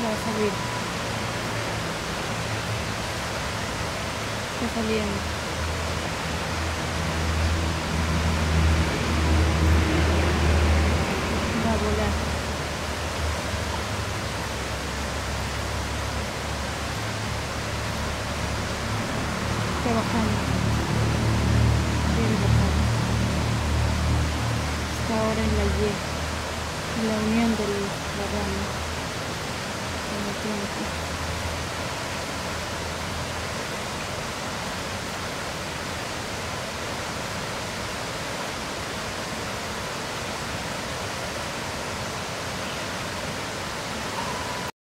Va a salir. Está saliendo. Va a volar. Está bajando. Bien bajando. Está ahora en la Y. En la unión de la rama. En el tiempo.